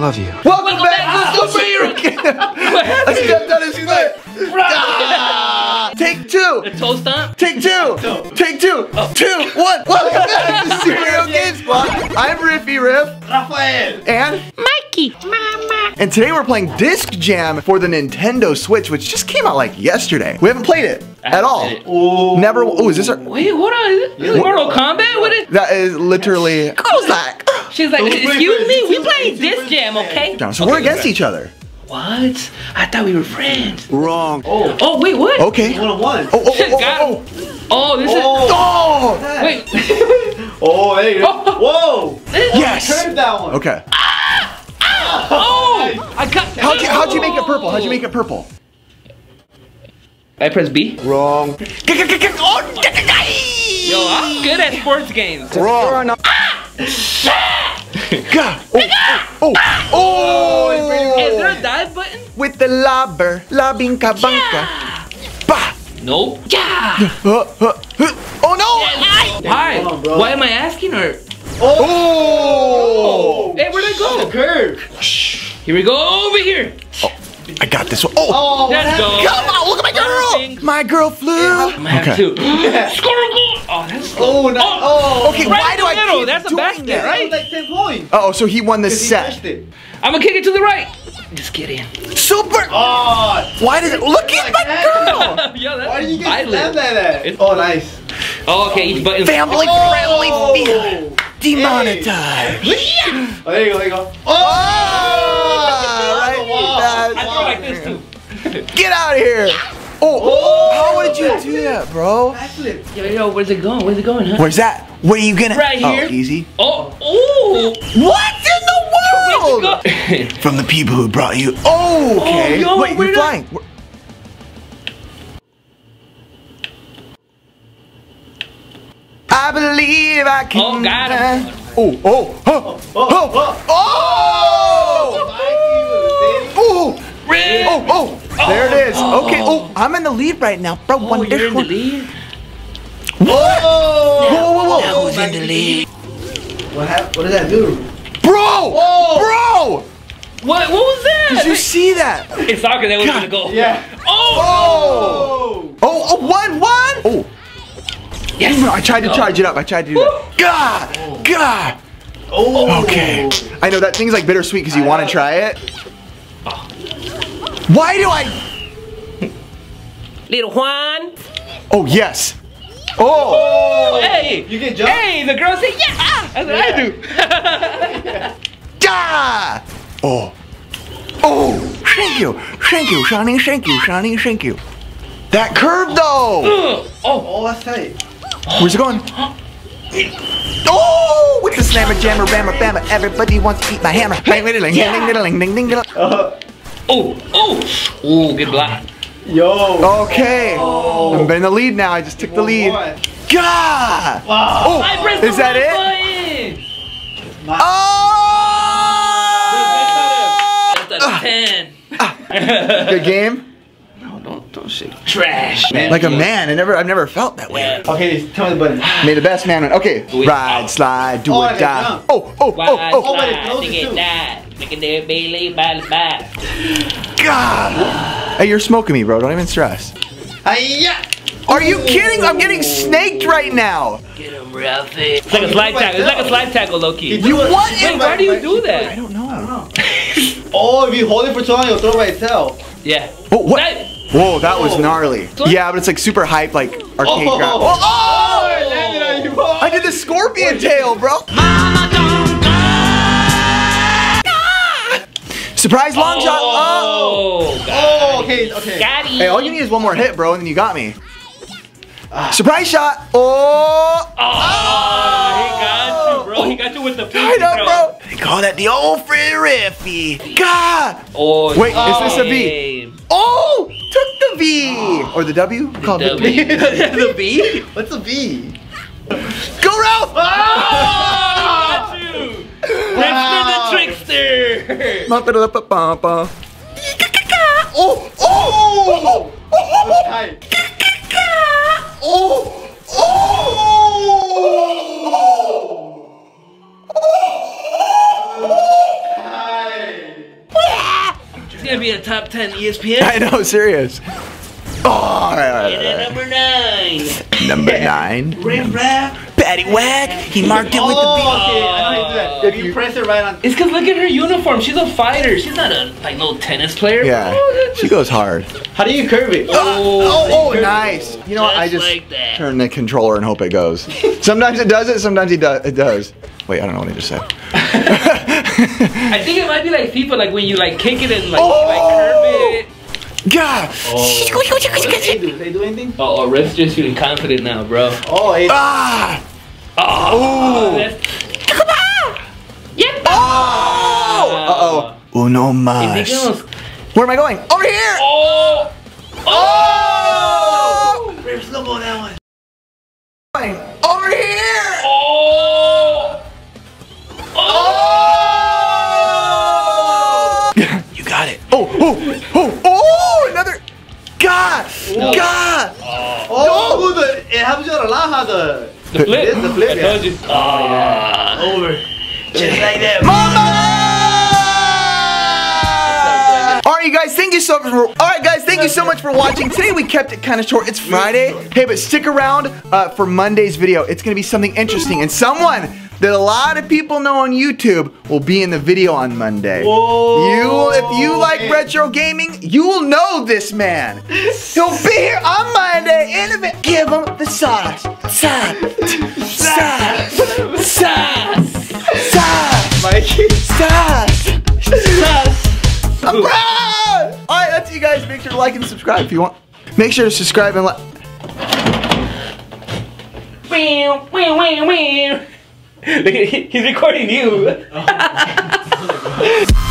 love you. Welcome back to Superhero Game. I stepped on his foot. Take two. The toe stomp? Take two. Take two. 2, 1. Welcome back to Superhero Game Squad. I'm Riffy Riff. Rafael. And Mikey. Mama. And today we're playing Disc Jam for the Nintendo Switch, which just came out like yesterday. We haven't played it at all. Oh. Never. Oh, is this our? Wait, hold on. Is it Mortal Kombat with it? That is literally. Kozak. She's like, excuse me, we playing Disc Jam, okay? So we're against each other. What? I thought we were friends. Wrong. Oh, wait, what? Okay. 1-on-1. Oh, this is. Oh. Wait. Oh, there you go. Whoa. Yes. Curve that one. Okay. Oh! I got. How'd you make it purple? How'd you make it purple? I press B. Wrong. Yo, I'm good at sports games. Wrong. Oh! Is there a dive button? With the lobber, labinka banka. Bah! Nope. Yeah. Oh no! Why? Come on, bro. Why am I asking her? Oh! Hey, where'd I go? Curve. Here we go. Over here. I got this one. Oh! Let's go. Come on, look at my girl! My girl flew. I'm gonna have to. Oh, that's slow. Oh, no. Oh. Okay, Right why in do the I middle. keep That's a doing basket, that? right? Like 10 points. Uh oh, so he won this He set. touched it. I'm gonna kick it to the right. Just kidding. Super! Oh. Why does it look at my girl? Yo, that's Why do you get violent. slammed like that? It's- Oh, nice. Oh, okay, each button. Family friendly feel. Oh. Demonetized. Oh, there you go, there you go. Oh! Right. I throw like this too. Get out of here! Oh! How did you do that, bro? Backflip. Yo, where's it going? Where's it going, huh? Where's that? Where are you gonna? Right here. Oh, easy. Oh, ooh. What in the world? From the people who brought you. Oh, okay. Oh, yo, wait, where you're did I- flying. I believe I can. Oh, got him. Oh, oh, oh, oh, oh, oh, Red. oh, there it is. Okay, oh, I'm in the lead right now, bro. Oh, you're in the lead? What? Whoa, whoa, whoa. I was in the lead. What happened? What does that do? Bro! Bro! What was that? Did you see that? It's soccer that was gonna go. Yeah. Oh! Oh! Oh, 1-1! Oh! Yes. I tried to charge it up. I tried to do that. God! God! Oh. Okay. I know that thing's like bittersweet because you want to try it. Why do I? Little Juan. Oh, yes. Oh! Hey! You can jump. Hey, the girl said yeah! That's what I do. Ah! Oh! Oh! Thank you! Thank you, Shani. Thank you, Shani. Thank you. That curve though! Oh, that's tight. Where's it going? Oh! With the slammer, jammer, rammer, bammer. Everybody wants to eat my hammer. Bang, ding, ding, ding, ding, ding, ding, ding. Oh, oh, oh, good block. Yo. Okay. I'm in the lead now. I just took the lead. God! Wow. Oh! I pressed Is the that right it? button. Oh! That's a 10. Good game? No, don't shake. Trash, man. Like a man. I've never felt that way. Yeah. Okay, tell me the button. May the best man win. Okay. Do it. Ride, slide, do Oh, or I can die. jump. Oh, oh, oh, oh. but it closes too. God. Hey, you're smoking me, bro. Don't even stress. Hi-ya. Are you kidding? I'm getting snaked right now. Get him, Ralphie. It's like a slide tackle. It's like a slide tackle, low-key. You what? Wait, why do you do I that? don't know. Oh, if you hold it for too long, it'll throw by itself. Yeah. Oh, what? That- Whoa, that was gnarly. Yeah, but it's like super hype, like arcade Oh. grab. Oh, it landed on you. I did the scorpion tail, bro. Surprise long shot. Oh. Oh, God. Oh, okay, okay. Got him. Hey, all you need is one more hit, bro, and then you got me. Surprise shot. Oh. Oh, he got you, bro. He got you with the I pinky know, throw. bro. They call that the old free riffy. God. Oh, Wait, is this a V? game. Oh, took the V. Or the W? Called the W. The B? What's a V? Go, Ralph. Oh, got you. Trickster the trickster. Oh, oh, oh, That's tight. oh, oh. Tight. top 10 ESPN. I know, serious. Oh, all right. And then number 9. Number 9. Riff Raff. Patty Whack. He marked it with the Oh, beat. okay. I know how to do that. If you press it right on. It's because look at her uniform. She's a fighter. She's not a like no tennis player. Yeah, Oh, she goes hard. How do you curve it? Oh, nice. You know what? I just like that. turn the controller and hope it goes. Sometimes it does it, sometimes it does. Wait, I don't know what I just said. I think it might be like FIFA, like when you like kick it and like, Oh! like curve it. God. They do anything? Oh, Riff's just feeling confident now, bro. Oh, it. Ah. Oh, that's... Yep. Oh. Uh-oh. Uno mas. Where am I going? Over here. Oh. Oh. Riff, slow mo that one. Over here. Oh. Oh. You got it. Oh, another. God. No. God. Oh, it happens a lot. How the The flip. The flip, I told you. Oh. over. Just like that. Mama! Alright guys, thank you so much for watching. Today we kept it kind of short. It's Friday. Hey, but stick around for Monday's video. It's gonna be something interesting, and someone that a lot of people know on YouTube will be in the video on Monday. Whoa. If you like retro gaming, you will know this man. He'll be here on Monday in a bit. Give him the sauce. Sauce. Mikey. I'm proud! Alright, that's you guys. Make sure to like and subscribe if you want. Make sure to subscribe and like. Look at he's recording you.